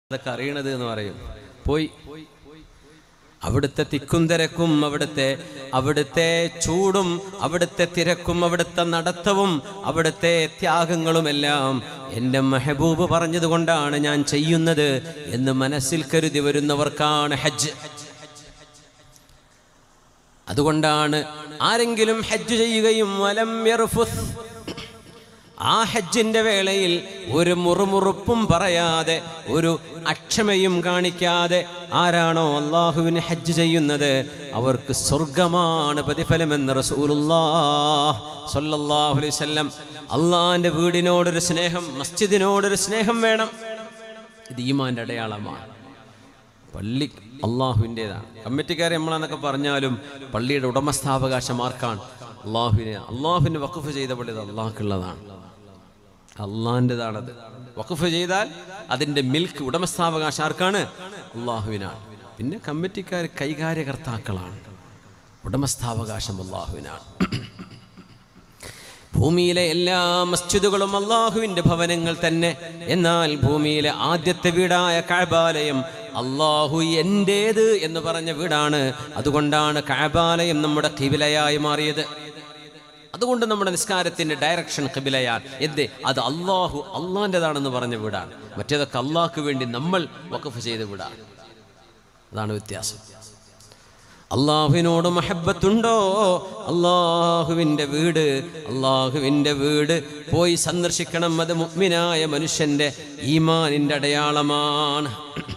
അതൊക്കെ അറിയണത് എന്ന് പറയും. പോയി അവിടുത്തെ തിക്കും തിരക്കും, അവിടുത്തെ ചൂടും, അവിടുത്തെ തിരക്കും, അവിടുത്തെ നടത്തവും, അവിടുത്തെ ത്യാഗങ്ങളുമെല്ലാം എൻ്റെ മെഹബൂബ് പറഞ്ഞതുകൊണ്ടാണ് ഞാൻ ചെയ്യുന്നത് എന്ന് മനസ്സിൽ കരുതി വരുന്നവർക്കാണ് ഹജ്ജ്. അതുകൊണ്ടാണ് ആരെങ്കിലും ഹജ്ജ് ചെയ്യുകയും വലം യർഫുസ്, ആ ഹജ്ജിന്റെ വേളയിൽ ഒരു മുറുമുറുപ്പും പറയാതെ, ഒരു അക്ഷമയും കാണിക്കാതെ ആരാണോ അള്ളാഹുവിന് ഹജ്ജ് ചെയ്യുന്നത് അവർക്ക് സ്വർഗമാണ് പ്രതിഫലമെന്ന് റസൂലുള്ളാഹി സ്വല്ലല്ലാഹു അലൈഹി വസല്ലം. അള്ളാഹിന്റെ വീടിനോടൊരു സ്നേഹം, മസ്ജിദിനോടൊരു സ്നേഹം വേണം. ഇത് ഈമാന്റെ അടയാളമാണ്. പള്ളി അള്ളാഹുവിൻ്റെതാണ്. കമ്മിറ്റിക്കാരെ നമ്മളെന്നൊക്കെ പറഞ്ഞാലും പള്ളിയുടെ ഉടമസ്ഥാവകാശം ആർക്കാണ്? അള്ളാഹുവിന് വഖഫ് ചെയ്ത പള്ളി അള്ളാഹ്ക്കുള്ളതാണ്, അള്ളാഹിൻ്റെതാണത്. വഖഫ് ചെയ്താൽ അതിൻ്റെ മിൽക്ക്, ഉടമസ്ഥാവകാശം ആർക്കാണ്? അള്ളാഹുവിനാണ്. പിന്നെ കമ്മിറ്റിക്കാർ കൈകാര്യകർത്താക്കളാണ്, ഉടമസ്ഥാവകാശം അള്ളാഹുവിനാണ്. ഭൂമിയിലെ എല്ലാ മസ്ജിദുകളും അള്ളാഹുവിൻ്റെ ഭവനങ്ങൾ തന്നെ. എന്നാൽ ഭൂമിയിലെ ആദ്യത്തെ വീടായ കഅബാലയം അള്ളാഹു എൻ്റേത് എന്ന് പറഞ്ഞ വീടാണ്. അതുകൊണ്ടാണ് കഅബാലയം നമ്മുടെ ഖിബിലയായി മാറിയത്. അതുകൊണ്ട് നമ്മുടെ നിസ്കാരത്തിൻ്റെ ഡയറക്ഷൻ ഖിബിലയാണ്. അത് അള്ളാഹിൻ്റെതാണെന്ന് പറഞ്ഞ വീടാണ്. മറ്റേതൊക്കെ അള്ളാഹ്ക്ക് വേണ്ടി നമ്മൾ വഖഫ് ചെയ്ത വീടാണ്. അതാണ് വ്യത്യാസം. അള്ളാഹുവിനോട് മഹബ്ബത്തുണ്ടോ? അള്ളാഹുവിൻ്റെ വീട് പോയി സന്ദർശിക്കണം. അത് മുഅ്മിനായ മനുഷ്യന്റെ ഈമാനിന്റെ അടയാളമാണ്.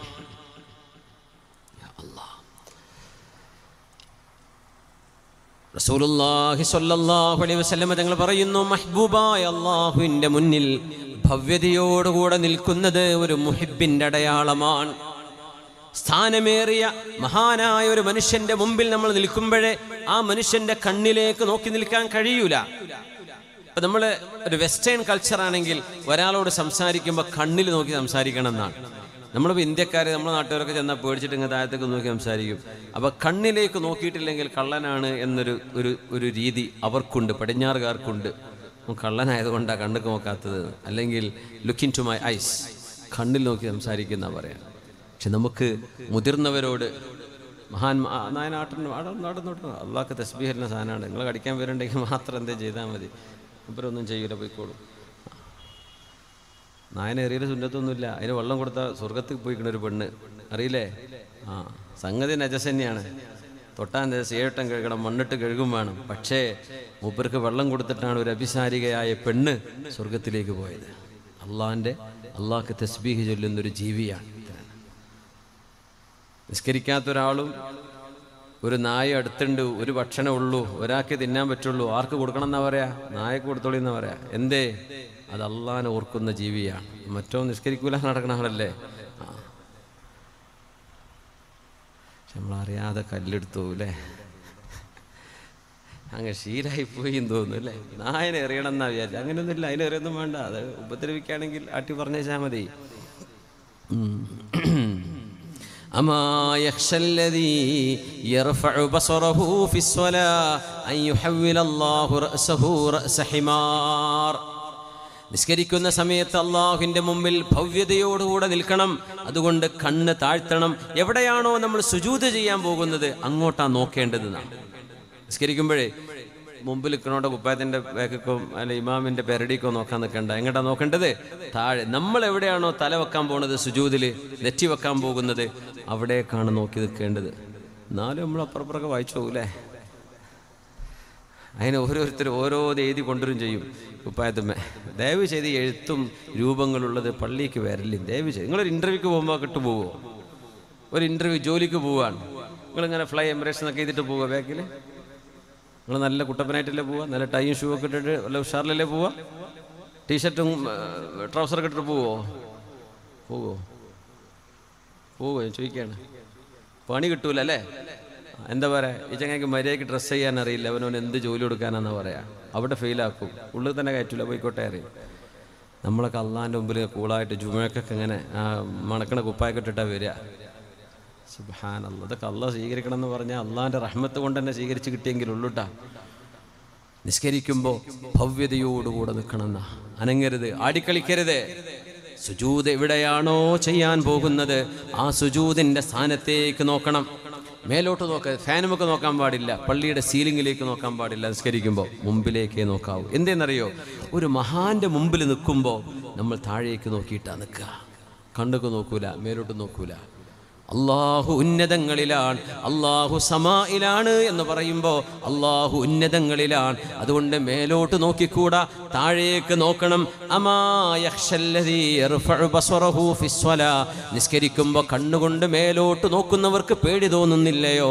റസൂലുള്ളാഹി സ്വല്ലല്ലാഹു അലൈഹി വസല്ലം തങ്ങൾ പറയുന്നു, മഹ്ബൂബായ അള്ളാഹുവിൻ്റെ മുന്നിൽ ഭവ്യതയോടുകൂടെ നിൽക്കുന്നത് ഒരു മുഹിബിൻ്റെ അടയാളമാണ്. സ്ഥാനമേറിയ മഹാനായ ഒരു മനുഷ്യന്റെ മുമ്പിൽ നമ്മൾ നിൽക്കുമ്പോഴേ ആ മനുഷ്യന്റെ കണ്ണിലേക്ക് നോക്കി നിൽക്കാൻ കഴിയൂല. ഇപ്പം നമ്മൾ ഒരു വെസ്റ്റേൺ കൾച്ചറാണെങ്കിൽ ഒരാളോട് സംസാരിക്കുമ്പോൾ കണ്ണിൽ നോക്കി സംസാരിക്കണം എന്നാണ്. നമ്മളിപ്പോൾ ഇന്ത്യക്കാർ, നമ്മുടെ നാട്ടുകാരൊക്കെ ചെന്നാൽ പേടിച്ചിട്ട് ഇങ്ങനെ താഴത്തേക്ക് നോക്കി സംസാരിക്കും. അപ്പോൾ കണ്ണിലേക്ക് നോക്കിയിട്ടില്ലെങ്കിൽ കള്ളനാണ് എന്നൊരു രീതി അവർക്കുണ്ട്, പടിഞ്ഞാറുകാർക്കുണ്ട്. കള്ളനായതുകൊണ്ടാണ് കണ്ണുക്ക് നോക്കാത്തത്. അല്ലെങ്കിൽ look into my eyes, കണ്ണിൽ നോക്കി സംസാരിക്കുന്ന പറയാം. പക്ഷെ നമുക്ക് മുതിർന്നവരോട്, നടന്നോട്ട് അള്ളാഹ്ക്ക് തസ്ബീഹുള്ള സാധനമാണ്, നിങ്ങൾ കടിക്കാൻ വരുന്നുണ്ടെങ്കിൽ മാത്രം എന്തേ ചെയ്താൽ മതി, ഇവരൊന്നും ചെയ്യൂല, പോയിക്കോളും. നായനെറിയൽ സുന്നത്തൊന്നുമില്ല. അതിന് വെള്ളം കൊടുത്താൽ സ്വർഗത്തിൽ പോയിക്കണ ഒരു പെണ്ണ്, അറിയില്ലേ? സംഗതി നജസ് തന്നെയാണ്. തൊട്ടാൻ നജസ് 7 വട്ടം കഴുകണം, മണ്ണിട്ട് കഴുകും വേണം. പക്ഷേ മൂപ്പർക്ക് വെള്ളം കൊടുത്തിട്ടാണ് ഒരു അഭിസാരികയായ പെണ്ണ് സ്വർഗത്തിലേക്ക് പോയത്. അള്ളാഹ്ക്ക് തസ്ബീഹ് ചൊല്ലുന്നൊരു ജീവിയാണ്. നിസ്കരിക്കാത്ത ഒരാളും ഒരു നായ അടുത്തുണ്ട്, ഒരു ഭക്ഷണം ഉള്ളൂ, ഒരാൾക്ക് തിന്നാൻ പറ്റുള്ളൂ, ആർക്ക് കൊടുക്കണം എന്നാ പറയാ? നായക്ക് കൊടുത്തോളി എന്നാ പറയാ. എന്തേ? അത് അള്ളാഹിനെ ഓർക്കുന്ന ജീവിയാണ്. മറ്റോ നിസ്കരിക്കൂല നടക്കണ ആളല്ലേ. നമ്മളറിയാതെ കല്ലെടുത്തു അല്ലേ, അങ്ങനെ ശീലായിപ്പോയി എന്ന് തോന്നുന്നു അല്ലേ. നായനെ എറിയണം എന്നാ വിചാരിച്ചു. അങ്ങനെയൊന്നുമില്ല, അതിനെറിയൊന്നും വേണ്ട. അത് ഉപദ്രവിക്കുകയാണെങ്കിൽ ആട്ടി പറഞ്ഞേച്ചാൽ മതി. أما يخشى الذي يرفع بصره في الصلاة أن يحول الله رأسه رأس حمار. നിസ്കരിക്കുന്ന സമയത്ത് അള്ളാഹുവിൻ്റെ മുമ്പിൽ ഭവ്യതയോടുകൂടെ നിൽക്കണം. അതുകൊണ്ട് കണ്ണ് താഴ്ത്തണം. എവിടെയാണോ നമ്മൾ സുജൂദ് ചെയ്യാൻ പോകുന്നത് അങ്ങോട്ടാണ് നോക്കേണ്ടതെന്നാണ്. നിസ്കരിക്കുമ്പോഴേ മുമ്പിൽ നിൽക്കണോടെ കുപ്പായത്തിൻ്റെ ബാക്കിക്കോ അല്ലെ ഇമാമിൻ്റെ പെരടിക്കോ നോക്കാൻ നിൽക്കണ്ട. എങ്ങോട്ടാണ് നോക്കേണ്ടത്? താഴെ. നമ്മൾ എവിടെയാണോ തല വെക്കാൻ പോകുന്നത്, സുജൂദിൽ നെറ്റി വെക്കാൻ പോകുന്നത്, അവിടേക്കാണ് നോക്കി നിൽക്കേണ്ടത്. എന്നാലും നമ്മൾ അപ്പുറപ്പുറമൊക്കെ വായിച്ചു പോകൂലേ. അതിന് ഓരോരുത്തരും ഓരോ എഴുതി കൊണ്ടുവരും ചെയ്യും കുപ്പായത്തുമ്മേ. ദയവ് ചെയ്ത് എഴുത്തും രൂപങ്ങളുള്ളത് പള്ളിക്ക് വരല്ലേ. ദയവ് ചെയ്ത് നിങ്ങളൊരു ഇൻ്റർവ്യൂക്ക് പോകുമ്പോൾ കിട്ടുപോകുമോ? ഒരു ഇൻ്റർവ്യൂ ജോലിക്ക് പോവുകയാണ്, നിങ്ങളിങ്ങനെ ഫ്ലൈ എമിറേറ്റ്സ് എന്നൊക്കെ ചെയ്തിട്ട് പോവുക. ബാക്കിൽ നിങ്ങൾ നല്ല കുട്ടപ്പനായിട്ടല്ലേ പോവുക? നല്ല ടൈയും ഷൂ ഒക്കെ ഇട്ടിട്ട് വല്ല ഉഷാറിലല്ലേ പോവുക? ടീഷർട്ടും ട്രൗസറൊക്കെ ഇട്ടിട്ട് പോവോ? ഞാൻ ചോദിക്കുകയാണ്. പണി കിട്ടൂല അല്ലേ? എന്താ പറയുക, ഈ ചങ്ങായിക്ക് മര്യാദയ്ക്ക് ഡ്രസ്സ് ചെയ്യാൻ അറിയില്ല, അവനവൻ എന്ത് ജോലി കൊടുക്കാനാണെന്ന് പറയാം. അവിടെ ഫെയിലാക്കും, ഉള്ളിൽ തന്നെ കയറ്റില്ല, പോയിക്കോട്ടെ അറിയും. നമ്മളൊക്കെ അള്ളാഹിൻ്റെ മുമ്പിൽ കൂളായിട്ട് ജുമയ്ക്കൊക്കെ ഇങ്ങനെ മണക്കണ കുപ്പായൊക്കെ ഇട്ടിട്ടാണ് വരിക. സുബ്ഹാനല്ലാഹ്, ഇതൊക്കെ അള്ളാഹ് സ്വീകരിക്കണം എന്ന് പറഞ്ഞാൽ അള്ളാഹിൻ്റെ റഹ്മത്ത് കൊണ്ട് തന്നെ സ്വീകരിച്ച് കിട്ടിയെങ്കിലുള്ളൂട്ടാ. നിസ്കരിക്കുമ്പോൾ ഭവ്യതയോടുകൂടെ നിൽക്കണം എന്നാ, അനങ്ങരുത്, ആടിക്കളിക്കരുത്. സുജൂദ് എവിടെയാണോ ചെയ്യാൻ പോകുന്നത് ആ സുജൂദിൻ്റെ സ്ഥാനത്തേക്ക് നോക്കണം. മേലോട്ട് നോക്കുക, ഫാനുമൊക്കെ നോക്കാൻ പാടില്ല, പള്ളിയുടെ സീലിങ്ങിലേക്ക് നോക്കാൻ പാടില്ല. നിസ്കരിക്കുമ്പോൾ മുമ്പിലേക്കേ നോക്കാവൂ. എന്തെന്നറിയോ, ഒരു മഹാന്റെ മുമ്പിൽ നിൽക്കുമ്പോൾ നമ്മൾ താഴേക്ക് നോക്കിയിട്ടാണ് നിൽക്കുക. കണ്ണൊക്കെ നോക്കൂല, മേലോട്ട് നോക്കൂല. അള്ളാഹു ഉന്നതങ്ങളിലാണ്, അള്ളാഹു സമായിലാണ് എന്ന് പറയുമ്പോൾ അള്ളാഹു ഉന്നതങ്ങളിലാണ്. അതുകൊണ്ട് മേലോട്ട് നോക്കിക്കൂടാ, താഴേക്ക് നോക്കണം. നിസ്കരിക്കുമ്പോൾ കണ്ണുകൊണ്ട് മേലോട്ട് നോക്കുന്നവർക്ക് പേടി തോന്നുന്നില്ലയോ?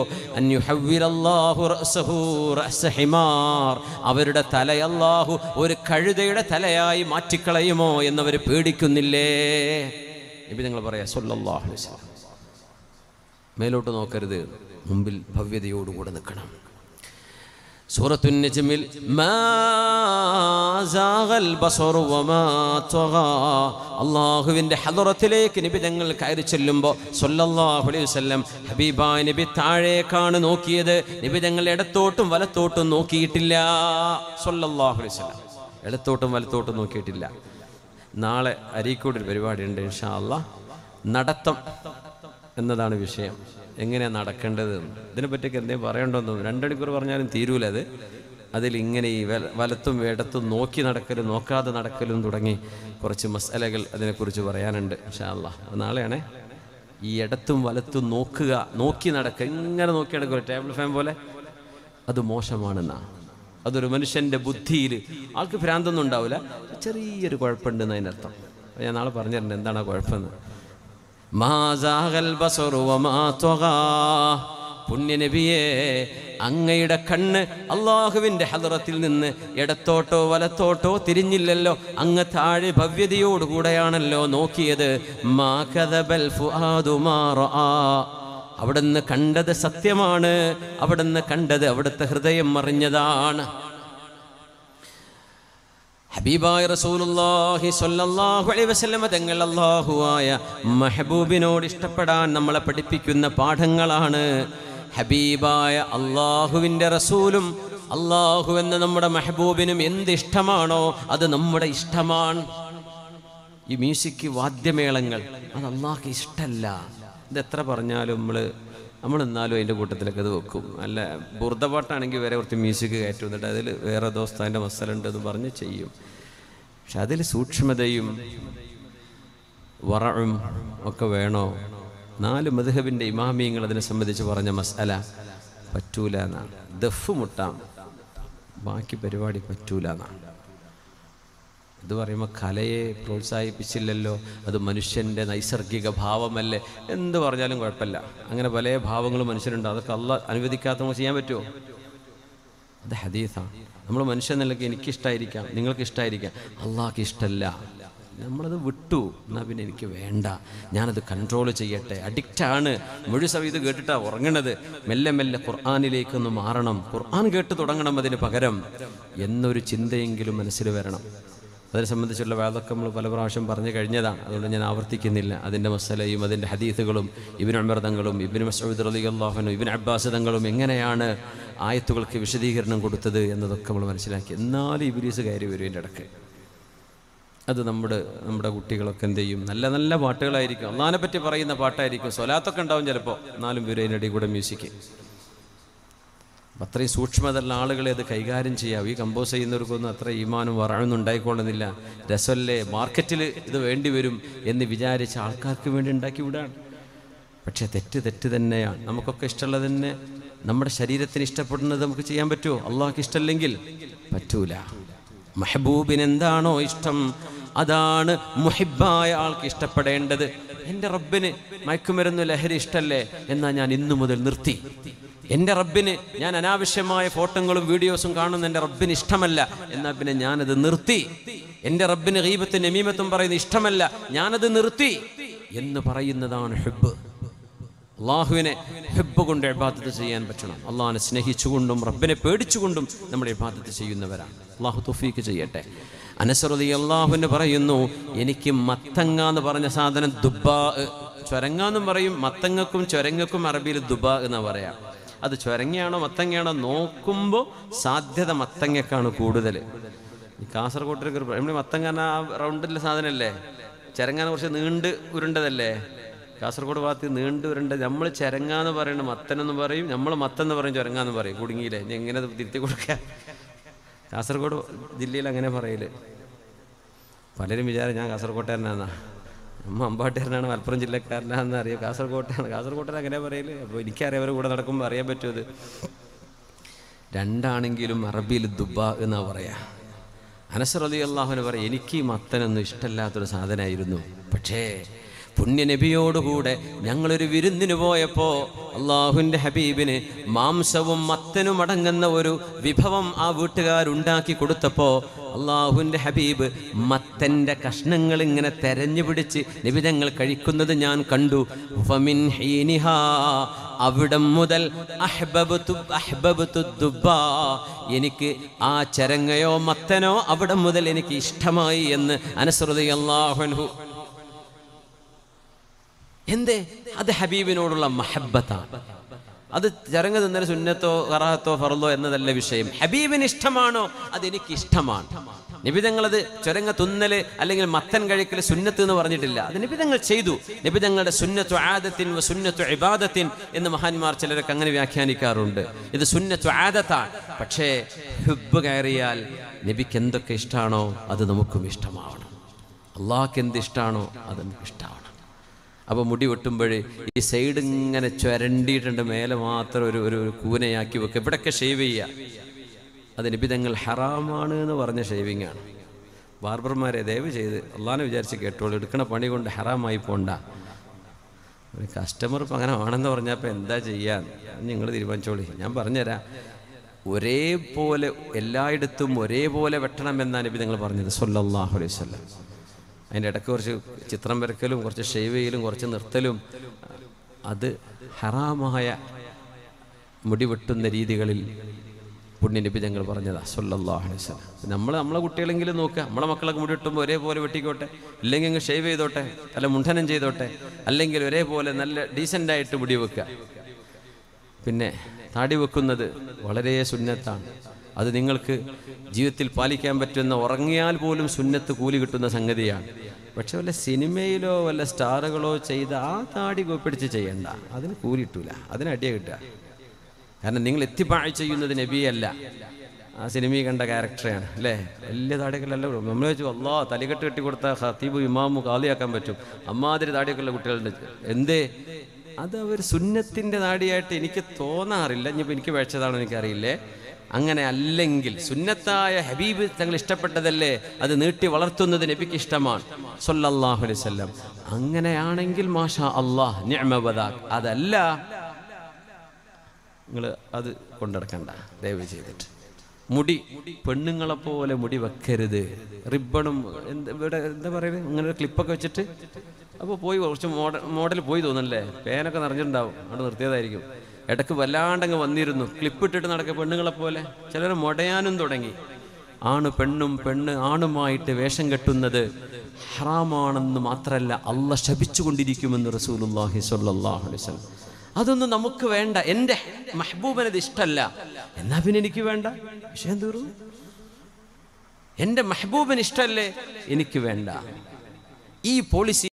അവരുടെ തല അള്ളാഹു ഒരു കഴുതയുടെ തലയായി മാറ്റിക്കളയുമോ എന്നവർ പേടിക്കുന്നില്ലേ? നബി തങ്ങൾ പറയാ സല്ലല്ലാഹു അലൈഹി വസല്ലം, മേലോട്ട് നോക്കരുത്, മുമ്പിൽ ഭവ്യതയോടുകൂടെ നിൽക്കണം. സൂറത്തുൻ നജ്മിൽ മാ സാഗൽ ബസറു വമാ തഗാ, അല്ലാഹുവിൻ്റെ ഹദറത്തിലേക്ക് നബി തങ്ങൾ കയറി ചെല്ലുമ്പോൾ സല്ലല്ലാഹു അലൈഹി വസല്ലം ഹബീബായ നബി താഴേക്കാണ് നോക്കിയത്. നബി തങ്ങൾ ഇടത്തോട്ടും വലത്തോട്ടും നോക്കിയിട്ടില്ല. സല്ലല്ലാഹു അലൈഹി വസല്ലം ഇടത്തോട്ടും വലത്തോട്ടും നോക്കിയിട്ടില്ല. നാളെ അരീക്കോട് ഒരു പരിപാടി ഉണ്ട് ഇൻഷാ അല്ലാഹ്. നടത്തം എന്നതാണ് വിഷയം. എങ്ങനെയാണ് നടക്കേണ്ടത്, ഇതിനെപ്പറ്റിയൊക്കെ എന്തെങ്കിലും പറയണ്ടോന്നും 2 മണിക്കൂർ പറഞ്ഞാലും തീരൂല. അതിലിങ്ങനെ ഈ വലത്തും ഇടത്തും നോക്കി നടക്കലും നോക്കാതെ നടക്കലും തുടങ്ങി കുറച്ച് മസലകൾ അതിനെക്കുറിച്ച് പറയാനുണ്ട് ഇൻഷാ അല്ലാഹ്. നാളെയാണേ. ഈ ഇടത്തും വലത്തും നോക്കുക, നോക്കി നടക്കുക, ഇങ്ങനെ നോക്കി നടക്കുക ടേബിൾ ഫാൻ പോലെ, അത് മോശമാണെന്നാണ്. അതൊരു മനുഷ്യൻ്റെ ബുദ്ധിയിൽ, ആൾക്ക് ഭ്രാന്തൊന്നും ഉണ്ടാവില്ല, ചെറിയൊരു കുഴപ്പമുണ്ടെന്ന് അതിനർത്ഥം. ഞാൻ നാളെ പറഞ്ഞിട്ടുണ്ട് എന്താണ് ആ കുഴപ്പമെന്ന്. പുണ്യനബിയെ, അങ്ങയുടെ കണ്ണ് അള്ളാഹുവിൻ്റെ ഹദറത്തിൽ നിന്ന് ഇടത്തോട്ടോ വലത്തോട്ടോ തിരിഞ്ഞില്ലല്ലോ, അങ്ങ് താഴെ ഭവ്യതയോടുകൂടെയാണല്ലോ നോക്കിയത്. മാ കദബൽ ഫുആദു മാ റആ, അവിടുന്ന് കണ്ടത് സത്യമാണ്, അവിടുന്ന് കണ്ടത് അവിടുത്തെ ഹൃദയം അറിഞ്ഞതാണ്. ഹബീബായ റസൂലുള്ളാഹി സ്വല്ലല്ലാഹു അലൈഹി വസല്ലം തങ്ങൾ അല്ലാഹുവായ മെഹബൂബിനോട് ഇഷ്ടപ്പെടാൻ നമ്മളെ പഠിപ്പിക്കുന്ന പാഠങ്ങളാണ്. ഹബീബായ അള്ളാഹുവിൻ്റെ റസൂലും അള്ളാഹു എന്ന നമ്മുടെ മെഹബൂബിനും എന്തിഷ്ടമാണോ അത് നമ്മുടെ ഇഷ്ടമാണ്. ഈ മ്യൂസിക് വാദ്യമേളങ്ങൾ അത് അള്ളാഹ്ക്ക് ഇഷ്ടമല്ല. ഇതെത്ര പറഞ്ഞാലും നമ്മളെന്നാലും അതിൻ്റെ കൂട്ടത്തിലൊക്കെ അത് വെക്കും. അല്ല ബുർദപാട്ടാണെങ്കിൽ വരെ കുറച്ച് മ്യൂസിക് കയറ്റും, എന്നിട്ട് അതിൽ വേറെ ദോസ്താൻ്റെ മസലുണ്ട് എന്ന് പറഞ്ഞ് ചെയ്യും. പക്ഷെ അതിൽ സൂക്ഷ്മതയും വറഉം ഒക്കെ വേണോ? 4 മദ്ഹബിൻ്റെ ഇമാമിയങ്ങൾ അതിനെ സംബന്ധിച്ച് പറഞ്ഞ മസല പറ്റൂല എന്നാണ്. ദഫ് മുട്ടാം, ബാക്കി പരിപാടി പറ്റൂല എന്നാണ്. ഇത് പറയുമ്പോൾ കലയെ പ്രോത്സാഹിപ്പിച്ചില്ലല്ലോ, അത് മനുഷ്യൻ്റെ നൈസർഗിക ഭാവമല്ലേ, എന്ത് പറഞ്ഞാലും കുഴപ്പമില്ല. അങ്ങനെ പല ഭാവങ്ങളും മനുഷ്യരുണ്ട്, അതൊക്കെ അള്ളാഹ് അനുവദിക്കാത്ത നമുക്ക് ചെയ്യാൻ പറ്റുമോ? അത് ഹദീസാണ്. നമ്മൾ മനുഷ്യൻ നിലയ്ക്ക് എനിക്കിഷ്ടമായിരിക്കാം, നിങ്ങൾക്ക് ഇഷ്ടമായിരിക്കാം, അള്ളാഹ്ക്ക് ഇഷ്ടമല്ല. നമ്മളത് വിട്ടു, എന്നാൽ പിന്നെ എനിക്ക് വേണ്ട, ഞാനത് കൺട്രോൾ ചെയ്യട്ടെ. അഡിക്റ്റാണ്, മുഴുവൻ ഇത് കേട്ടിട്ടാണ് ഉറങ്ങണത്. മെല്ലെ മെല്ലെ ഖുർആനിലേക്കൊന്ന് മാറണം, ഖുർആൻ കേട്ട് തുടങ്ങണം അതിന് പകരം എന്നൊരു ചിന്തയെങ്കിലും മനസ്സിൽ വരണം. അതിനെ സംബന്ധിച്ചുള്ള വാദമൊക്കെ നമ്മൾ പല പ്രാവശ്യം പറഞ്ഞു കഴിഞ്ഞതാണ്, അതുകൊണ്ട് ഞാൻ ആവർത്തിക്കുന്നില്ല. അതിൻ്റെ മസലയും അതിൻ്റെ ഹദീസുകളും ഇബ്നു ഉമർ തങ്ങളും ഇബ്നു മസ്ഊദ് റളിയല്ലാഹു അൻഹു ഇബ്നു അബ്ബാസ് തങ്ങളും എങ്ങനെയാണ് ആയത്തുകൾക്ക് വിശദീകരണം കൊടുത്തത് എന്നതൊക്കെ നമ്മൾ മനസ്സിലാക്കി. എന്നാലും ഇബ്ലീസ് കയറി വരും എൻ്റെ ഇടയ്ക്ക്. അത് നമ്മുടെ കുട്ടികളൊക്കെ എന്ത് ചെയ്യും, നല്ല നല്ല പാട്ടുകളായിരിക്കും, അള്ളാഹിനെ പറ്റി പറയുന്ന പാട്ടായിരിക്കും, സ്വലാത്തൊക്കെ ഉണ്ടാവും ചിലപ്പോൾ, എന്നാലും വരും അതിൻ്റെ ഇടയിൽ കൂടെ മ്യൂസിക്. അത്രയും സൂക്ഷ്മതയുള്ള ആളുകളെ അത് കൈകാര്യം ചെയ്യാം. ഈ കമ്പോസ് ചെയ്യുന്നവർക്കൊന്നും അത്ര ഈമാനും വറയൊന്നും ഉണ്ടായിക്കൊള്ളുന്നില്ല. രസമല്ലേ, മാർക്കറ്റിൽ ഇത് വേണ്ടി വരും എന്ന് വിചാരിച്ച ആൾക്കാർക്ക് വേണ്ടി ഉണ്ടാക്കി വിടാണ്. പക്ഷെ തെറ്റ് തന്നെയാണ്. നമുക്കൊക്കെ ഇഷ്ടമുള്ളത് തന്നെ നമ്മുടെ ശരീരത്തിന് ഇഷ്ടപ്പെടുന്നത് നമുക്ക് ചെയ്യാൻ പറ്റുമോ? അള്ളാഹ്ക്ക് ഇഷ്ടമല്ലെങ്കിൽ പറ്റൂല. മെഹബൂബിന് എന്താണോ ഇഷ്ടം അതാണ് മുഹിബായ ആൾക്ക് ഇഷ്ടപ്പെടേണ്ടത്. എൻ്റെ റബ്ബിന് മയക്കുമരുന്ന് ലഹരി ഇഷ്ടമല്ലേ, എന്നാൽ ഞാൻ ഇന്നു മുതൽ നിർത്തി. എൻ്റെ റബ്ബിന് ഞാൻ അനാവശ്യമായ ഫോട്ടോകളും വീഡിയോസും കാണുന്ന എൻ്റെ റബ്ബിന് ഇഷ്ടമല്ല, എന്നാൽ പിന്നെ ഞാനത് നിർത്തി. എൻ്റെ റബ്ബിന് ഗീബത്തും നമീമത്തും പറയുന്ന ഇഷ്ടമല്ല, ഞാനത് നിർത്തി എന്ന് പറയുന്നതാണ് ഹുബ്ബ്. അള്ളാഹുവിനെ ഹുബ്ബ് കൊണ്ട് ഇബാദത്ത് ചെയ്യാൻ പറ്റണം. അള്ളാഹിനെ സ്നേഹിച്ചുകൊണ്ടും റബ്ബിനെ പേടിച്ചുകൊണ്ടും നമ്മുടെ ഇബാദത്ത് ചെയ്യുന്നവരാണ്. അള്ളാഹു തൗഫീക്ക് ചെയ്യട്ടെ. അനസ് റളിയല്ലാഹു പറയുന്നു, എനിക്ക് മത്തങ്ങ എന്ന് പറഞ്ഞ സാധനം ദുബാ, ചൊരങ്ങാന്നും പറയും, മത്തങ്ങക്കും ചൊരങ്ങക്കും അറബിയിൽ ദുബാ എന്നാ പറയാം. അത് ചൊരങ്ങയാണോ മത്തങ്ങയാണോ നോക്കുമ്പോൾ സാധ്യത മത്തങ്ങക്കാണ് കൂടുതൽ. ഈ കാസർഗോട്ടൊക്കെ മത്തങ്ങ റൗണ്ടിലെ സാധനമല്ലേ, ചിരങ്ങാന്ന് കുറച്ച് നീണ്ട് ഉരുണ്ടതല്ലേ, കാസർഗോഡ് ഭാഗത്ത് നീണ്ട് ഉരുണ്ട. നമ്മൾ ചിരങ്ങാന്ന് പറയുന്നത് മത്തനെന്ന് പറയും, നമ്മൾ മത്തെന്ന് പറയും, ചുരങ്ങാന്ന് പറയും. കുടുങ്ങിയില്ലേ, ഇനി എങ്ങനെ തിരുത്തി കൊടുക്കുക? കാസർഗോഡ് ജില്ലയിൽ അങ്ങനെ പറയല്. പലരും വിചാരം ഞാൻ കാസർഗോട്ടുകാരനാന്നാ, നമ്മൾ അമ്പാട്ടുകാരനാണ്, മലപ്പുറം ജില്ലക്കാരനാണെന്ന് അറിയാം. കാസർഗോട്ടുകാർ അങ്ങനെ പറയല്. അപ്പോൾ എനിക്കറിയാം, അവരെ കൂടെ നടക്കുമ്പോൾ അറിയാൻ പറ്റുമത്. രണ്ടാണെങ്കിലും അറബിയിൽ ദുബ എന്നാ പറയാ. അനസ് റളിയല്ലാഹു അൻഹു പറയും, എനിക്ക് ഈ മത്തനൊന്നും ഇഷ്ടമല്ലാത്തൊരു സാധനമായിരുന്നു. പക്ഷേ പുണ്യ നബിയോടുകൂടെ ഞങ്ങളൊരു വിരുന്നിന് പോയപ്പോൾ അള്ളാഹുവിൻ്റെ ഹബീബിന് മാംസവും മത്തനും അടങ്ങുന്ന ഒരു വിഭവം ആ വീട്ടുകാരുണ്ടാക്കി കൊടുത്തപ്പോൾ അള്ളാഹുവിൻ്റെ ഹബീബ് മത്തൻ്റെ കഷ്ണങ്ങൾ ഇങ്ങനെ തെരഞ്ഞു പിടിച്ച് നബി തങ്ങൾ കഴിക്കുന്നത് ഞാൻ കണ്ടു. ഫമിൻ ഹീനിഹാ, അവിടം മുതൽ അഹ്ബബ്തു ദുബ്ബാ, എനിക്ക് ആ ചരങ്ങയോ മത്തനോ അവിടം മുതൽ എനിക്ക് ഇഷ്ടമായി എന്ന് അനസ് റളിയല്ലാഹു അൻഹു. എന്തേ? അത് ഹബീബിനോടുള്ള മഹബ്ബത്താണ്. അത് ചരങ്ങ തിന്നൽ സുന്നത്തോ ഖറാഅത്തോ ഫർളോ എന്നതല്ല വിഷയം. ഹബീബിന് ഇഷ്ടമാണോ അതെനിക്ക് ഇഷ്ടമാണ്. നിബിതങ്ങളത് ചുരങ്ങ തുന്നല് അല്ലെങ്കിൽ മത്തൻ കഴിക്കൽ സുന്നത്ത് എന്ന് പറഞ്ഞിട്ടില്ല. അത് നിബിതങ്ങൾ ചെയ്തു. നിബിതങ്ങളുടെ സുന്നത്തു ആദത്തിൻ വ സുന്നത്തു ഇബാദത്തിൻ എന്ന് മഹാന്മാർ ചിലരൊക്കെ അങ്ങനെ വ്യാഖ്യാനിക്കാറുണ്ട്. ഇത് സുന്നത്തു ആദത്താണ്. പക്ഷേ ഹുബ്ബ് കയറിയാൽ നബിക്ക് എന്തൊക്കെ ഇഷ്ടമാണോ അത് നമുക്കും ഇഷ്ടമാവണം. അള്ളാഹ്ക്ക് എന്ത് ഇഷ്ടമാണോ അത് നമുക്ക് ഇഷ്ടമാവണം. അപ്പോൾ മുടി വെട്ടുമ്പോൾ ഈ സൈഡ് ഇങ്ങനെ ചുരണ്ടിയിട്ടുണ്ട്, മേലെ മാത്രം ഒരു കൂനയാക്കി വെക്കുക. ഇവിടെയൊക്കെ ഷേവ് ചെയ്യുക, അത് നിബിതങ്ങൾ ഹറാമാണ് എന്ന് പറഞ്ഞ ഷേവിങ്ങാണ്. ബാർബർമാരെ ദയവ് ചെയ്ത് അള്ളാഹനെ വിചാരിച്ച് കേട്ടോളൂ, എടുക്കണ പണി കൊണ്ട് ഹറാമായി പോണ്ട. ഒരു കസ്റ്റമർ ഇപ്പം അങ്ങനെ ആണെന്ന് പറഞ്ഞപ്പോൾ എന്താ ചെയ്യാൻ നിങ്ങൾ തീരുമാനിച്ചോളി. ഞാൻ പറഞ്ഞുതരാം. ഒരേപോലെ എല്ലായിടത്തും ഒരേപോലെ വെട്ടണമെന്നാണ് നിബിതങ്ങൾ പറഞ്ഞത് സല്ലല്ലാഹു അലൈഹി വസല്ലം. അതിൻ്റെ ഇടയ്ക്ക് കുറച്ച് ചിത്രം വരക്കലും കുറച്ച് ഷേവ് ചെയ്യലും കുറച്ച് നിർത്തലും അത് ഹറാമായ മുടി വെട്ടുന്ന രീതികളിൽ പുണ്യനബി ഞങ്ങൾ പറഞ്ഞതാ സല്ലല്ലാഹു അലൈഹി വസല്ലം. നമ്മളെ കുട്ടികളെങ്കിലും നോക്കുക, നമ്മളെ മക്കളൊക്കെ മുടി വെട്ടുമ്പോൾ ഒരേപോലെ വെട്ടിക്കോട്ടെ, ഇല്ലെങ്കിൽ അങ്ങ് ഷേവ് ചെയ്തോട്ടെ, അല്ല മുണ്ഡനം ചെയ്തോട്ടെ, അല്ലെങ്കിൽ ഒരേപോലെ നല്ല ഡീസൻ്റായിട്ട് മുടി വെക്കുക. പിന്നെ താടി വെക്കുന്നത് വളരെ സുന്നത്താണ്. അത് നിങ്ങൾക്ക് ജീവിതത്തിൽ പാലിക്കാൻ പറ്റുന്ന, ഉറങ്ങിയാൽ പോലും സുന്നത്ത് കൂലി കിട്ടുന്ന സംഗതിയാണ്. പക്ഷെ വല്ല സിനിമയിലോ വല്ല സ്റ്റാറുകളോ ചെയ്ത് ആ താടി പിടിച്ച് ചെയ്യണ്ട, അതിന് കൂലി കിട്ടൂല, അതിന് അടിയ കിട്ടുക. കാരണം നിങ്ങൾ എത്തിപ്പാഴ് ചെയ്യുന്നത് നബിയല്ല, ആ സിനിമയിൽ കണ്ട ക്യാരക്ടറാണ് അല്ലേ. വലിയ താടിയൊക്കെയല്ല. നമ്മൾ വെച്ചു അല്ലാ തലികെട്ട് കെട്ടി കൊടുത്താൽ ഖത്തീബ് ഇമാമു കാളിയാക്കാൻ പറ്റും. അമ്മാതിരി താടിയൊക്കെയുള്ള കുട്ടികളുണ്ട്. എന്തേ? അത് അവർ സുന്നത്തിൻ്റെ താടിയായിട്ട് എനിക്ക് തോന്നാറില്ല. ഇനിയിപ്പോൾ എനിക്ക് വെച്ചതാണോ എനിക്കറിയില്ലേ. അങ്ങനെ അല്ലെങ്കിൽ സുന്നത്തായ ഹബീബ് തങ്ങൾ ഇഷ്ടപ്പെട്ടതല്ലേ, അത് നീട്ടി വളർത്തുന്നത് നബിക്ക് ഇഷ്ടമാണ് സല്ലല്ലാഹു അലൈഹി വസല്ലം. അങ്ങനെയാണെങ്കിൽ മാഷാ അല്ലാഹ് നിഅമ ബദാക്. അതല്ല, നിങ്ങൾ അത് കൊണ്ടിടക്കണ്ട ദയവ് ചെയ്തിട്ട്. മുടി പെണ്ണുങ്ങളെപ്പോലെ മുടി വെക്കരുത്. റിബണും ഇവിടെ എന്താ പറയുന്നത്, ഇങ്ങനെ ഒരു ക്ലിപ്പൊക്കെ വെച്ചിട്ട് അപ്പോൾ പോയി കുറച്ച് മോഡൽ പോയി തോന്നല്ലേ, പേനൊക്കെ നിറഞ്ഞിട്ടുണ്ടാവും, അവിടെ നിർത്തിയതായിരിക്കും. ഇടയ്ക്ക് വല്ലാണ്ടങ്ങ് വന്നിരുന്നു, ക്ലിപ്പിട്ടിട്ട് നടക്കുക പെണ്ണുങ്ങളെപ്പോലെ. ചിലർ മുടയാനും തുടങ്ങി. പെണ്ണും പെണ്ണ് ആണുമായിട്ട് വേഷം കെട്ടുന്നത് ഹറാമാണെന്ന് മാത്രമല്ല അള്ളാഹ് ശപിച്ചുകൊണ്ടിരിക്കുമെന്ന് റസൂലുള്ളാഹി സ്വല്ലല്ലാഹു അലൈഹി വസല്ലം. അതൊന്നും നമുക്ക് വേണ്ട. എൻ്റെ മെഹബൂബിനത് ഇഷ്ടമല്ല, എന്നാ പിന്നെ എനിക്ക് വേണ്ട, വിഷയം തീർന്നു. എൻ്റെ മെഹബൂബിന് ഇഷ്ടമല്ലേ, എനിക്ക് വേണ്ട. ഈ പോളിസി